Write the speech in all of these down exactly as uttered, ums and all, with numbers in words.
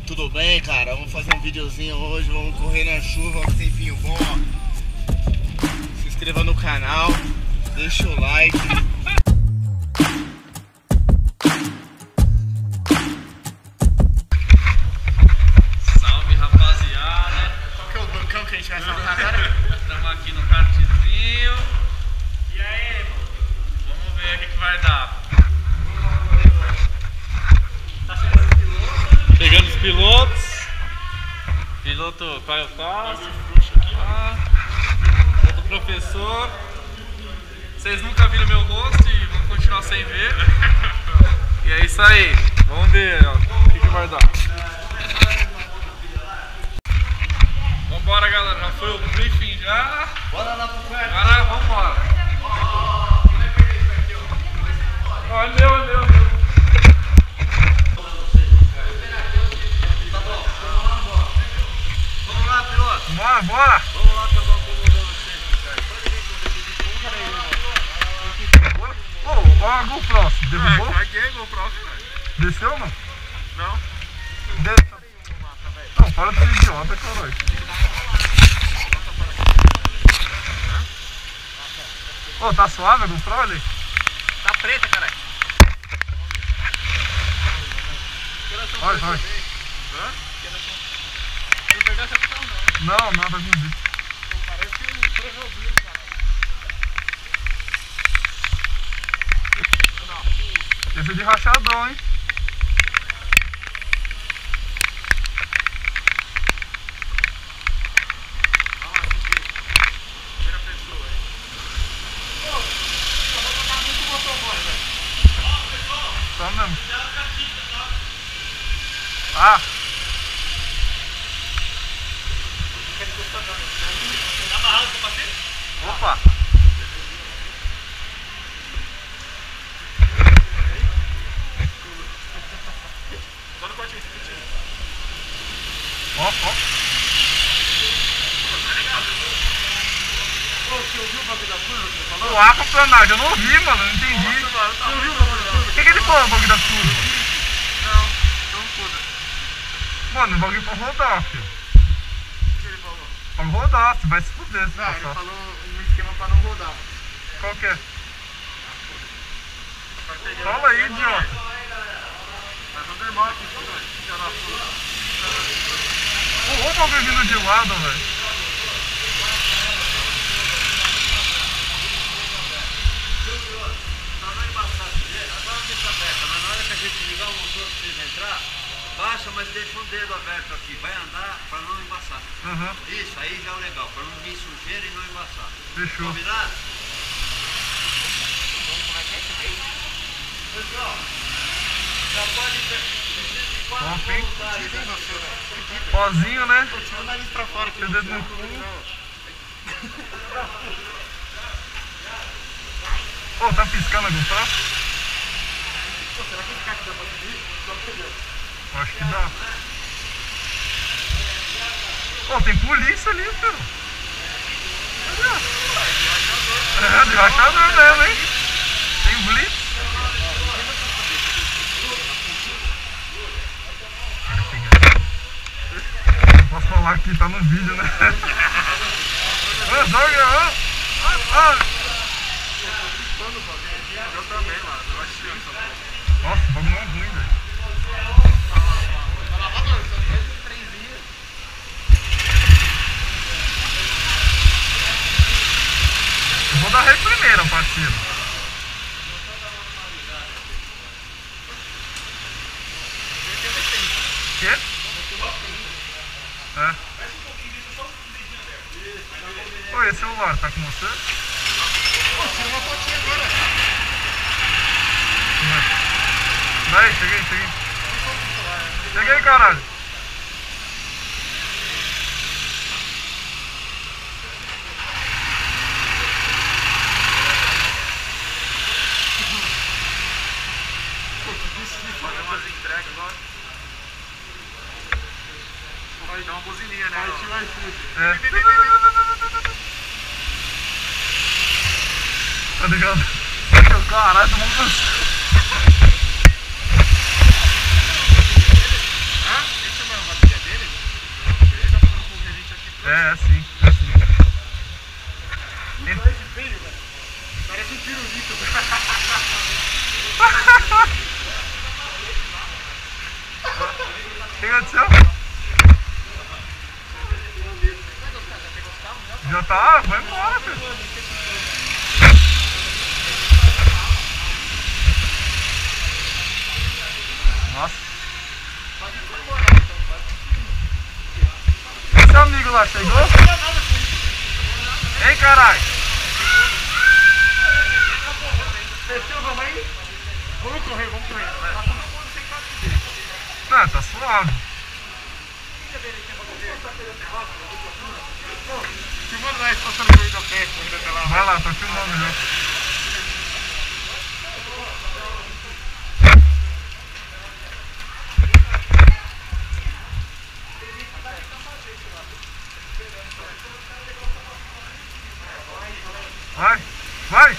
Tudo bem, cara? Vamos fazer um videozinho hoje, vamos correr na chuva, um tempinho bom, ó. Se inscreva no canal, deixa o like. Salve, rapaziada. Qual que é o bancão que a gente vai saltar agora? Estamos aqui no kartzinho. E aí, irmão? Vamos ver o que, que vai dar. Tá chegando os pilotos. Chegando os pilotos. Piloto Caio Castro. Ah, outro professor. Vocês nunca viram meu rosto e vão continuar sem ver. E é isso aí. Vamos ver, ó, o que, que vai dar. Vambora, galera. Já foi o briefing já. Bora lá pro quarto. Agora vambora. Ó, é meu, é meu, é meu. Vamos lá, piloto. Bora, bora. Vamos lá pegar o comandante. Ô, ó a GoPro, derrubou? Ah, caguei, GoPro, velho. Desceu, mano? Não. Desceu. Não, para de ser idiota, caralho. Ô, tá suave a GoPro ali? Tá preta, caralho. Vai, vai. Hã? Não perdeu essa botão, não. Não, nada de vídeo. Parece que um Chernobyl, cara. Esse é de rachadão, hein? Primeira pessoa, hein? Pô, eu vou botar muito motoboy, velho. Ó, pessoal. Tá mesmo. Cuidado com a tinta, tá? Ah. Tá amarrado o capacete? Opa. Só no corte esse pitinho. Ó, ó. Ô, você ouviu o bagulho da curva que ele falou? O aquaplanagem, eu não ouvi, mano, não entendi. Nossa, mano, você ouviu o bagulho da curva? O que, que ele falou no bagulho da curva? Não, não foda. Mano, o bagulho pra rodar, filho. O que ele falou? Pra rodar, você vai se fuder se Não, ele passar. falou um esquema pra não rodar. Qual que é? Vai pegar Fala aí, o esquema, idiota. Vai fazer mal aqui, filho da puta. Ô, o bagulho vindo de lado, velho. Pra não embaçar, agora deixa aberta, mas na hora que a gente ligar o motor pra vocês entrar, baixa, mas deixa um dedo aberto aqui, vai andar pra não embaçar. Aham. Isso, aí já é legal, pra não vir sujeira e não embaçar. Fechou. Combinado? Pessoal, já pode ter quatro Top, hein? voluntários aí, você, velho. Pozinho, né? Tira o nariz pra fora aqui. Seu dedo no cu. Ô, tá piscando a GoPro? Pô, será que esse cara dá pra subir? Só perdeu. Acho que dá. Ô, tem polícia ali, filho. Cadê? É, de rachador mesmo, hein? Tem blitz. Posso falar que tá no vídeo, né? Ô, joga, ó. Ah, Eu também, mano. Eu acho que essa porra. nossa, o bagulho é ruim, velho. Tá lavador, só fez três dias. Eu vou dar ré primeiro, parceiro. Quê? É. Oi, esse celular tá com você? Pô, tira uma fotinha agora. Vai, cheguei, cheguei. Cheguei, caralho. Fazer umas entregas agora. Vai dar uma buzininha, né? Vai tirar iFood. É. Tá ligado? Caralho, tô muito cansado. Hã? Isso mesmo. É, é sim, é sim. Ele... Parece um pirulito. O que aconteceu? Já tá? Vai embora, filho. Nossa. Esse amigo lá chegou? Ei, caralho. Desceu, vamos aí? Vamos correr, vamos correr. Não, tá suave. Filmando lá, passando no meio da festa, ainda tá lá. Vai lá, tá filmando já. Vai, vai!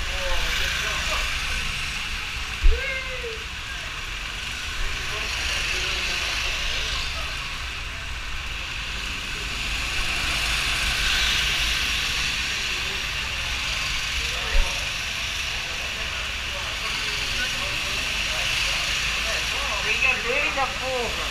Liga bem da porra!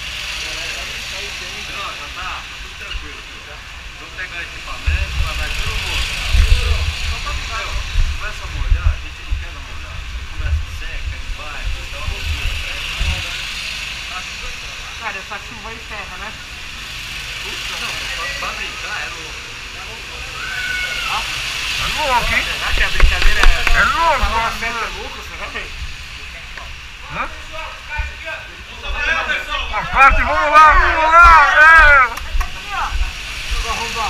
Não, já tá, tá tudo tranquilo, filho. Vamos pegar esse equipamento, vai dar todo mundo. Só pra ficar, ó. Começa a molhar, a gente não quer não molhar. Começa seca, ele vai, então é uma loucura. Cara, essa chuva aí ferra, né? Não, pra brincar é louco. É louco, hein? Será que a brincadeira é... É louco, Tá numa mano. festa louca, será que... Hã? Ah, parte, vamos lá, vamos lá! É. Vou arrombar.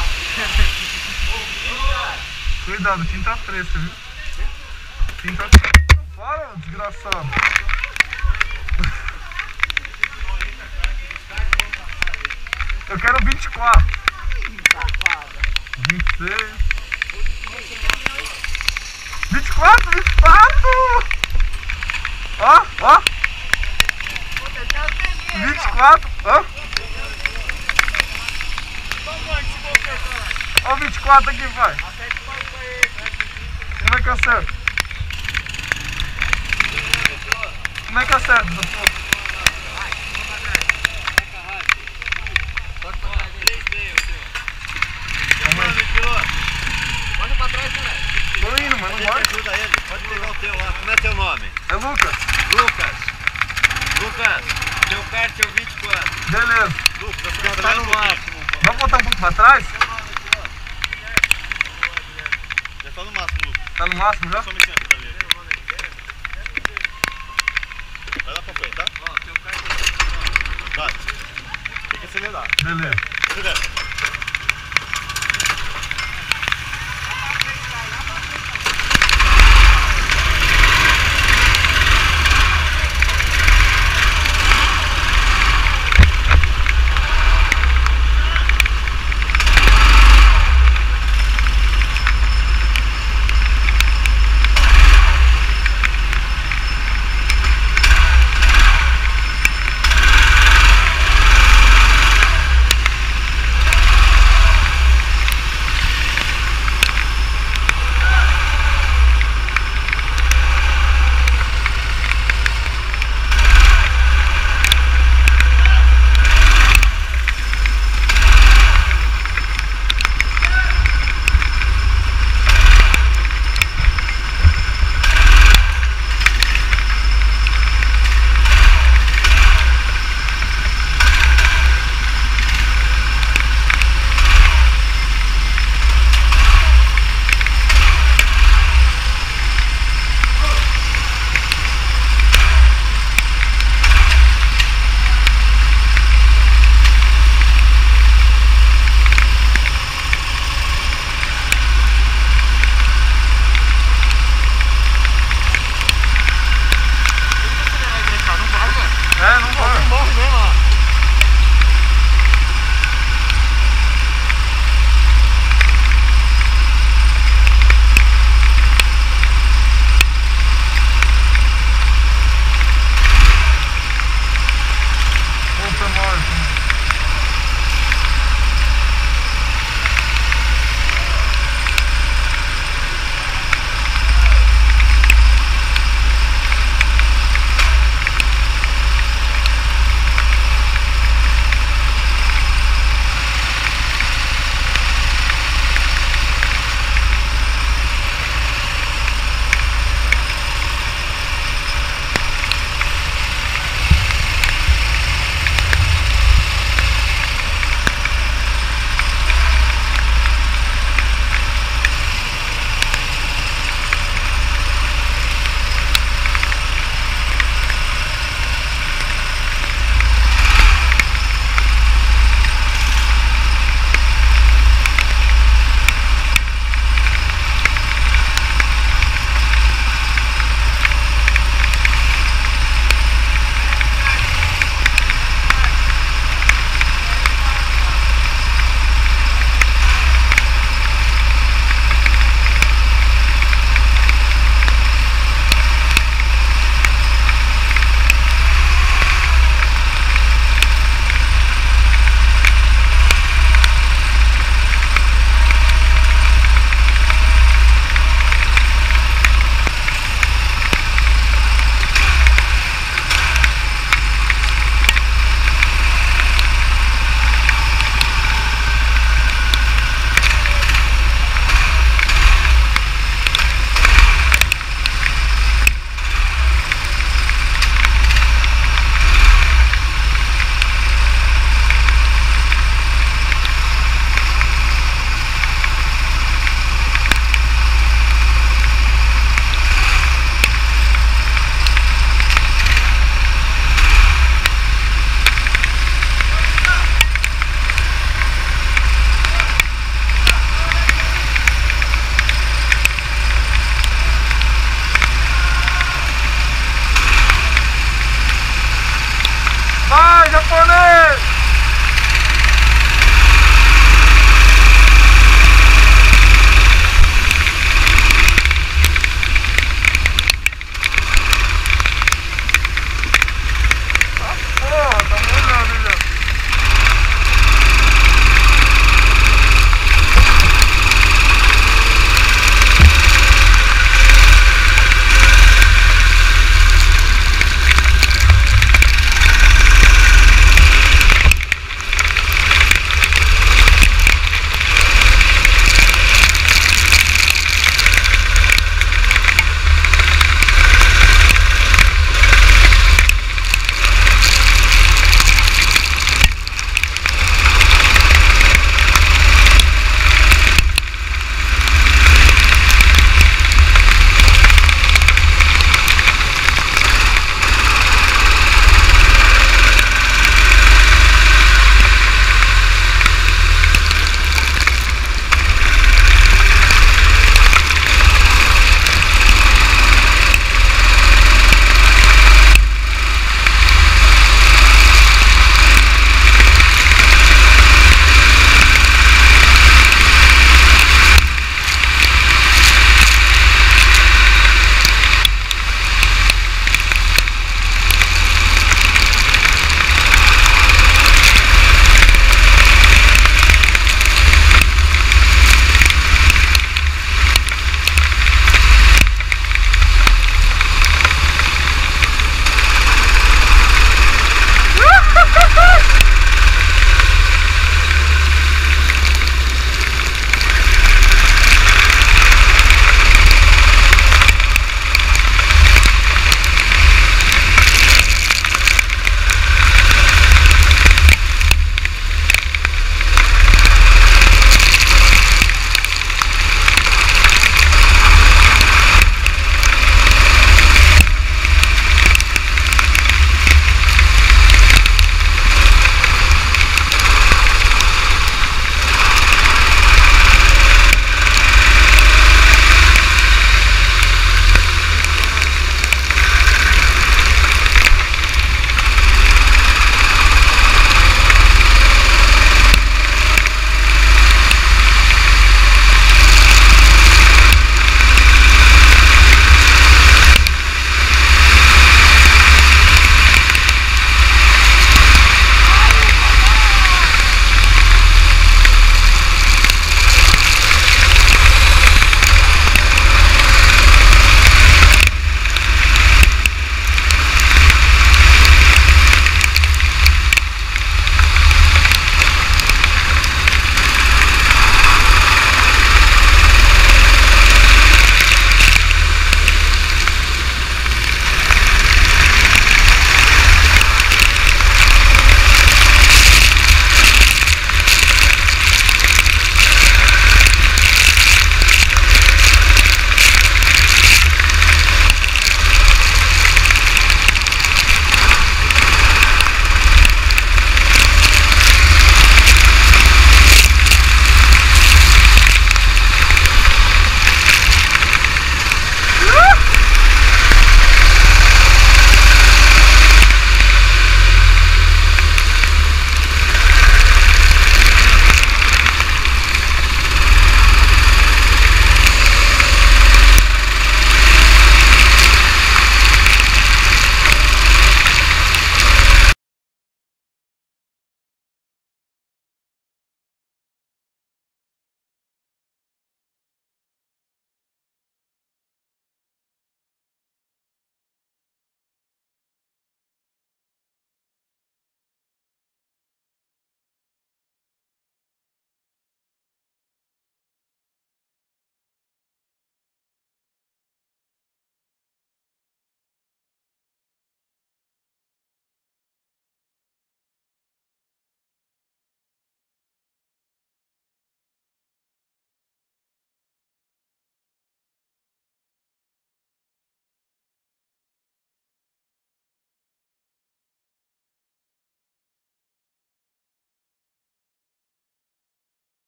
Cuidado, tinta fresca, viu? Tinta fresca. Para, desgraçado. Eu quero vinte e quatro. vinte e seis. vinte e quatro, vinte e quatro! Ó, ó! vinte e quatro, ó! Ó o vinte e quatro aqui, pai! Como é que acerta? Como é que acerta, doutor? Olha pra trás, cara. Tô indo, mas não vai. Ajuda ele, pode pegar o teu lá. Como é teu nome? É Lucas? Lucas. Lucas, teu kart é o vinte e quatro. Beleza. Lucas, Já tá no máximo. Vamos botar um pouco pra trás? Já tá no máximo, Lucas. Tá no máximo já? Só me senta ali. Vai lá pra frente, tá? Ó, teu kart é... Vai. Tem que acelerar. Beleza. Acelera.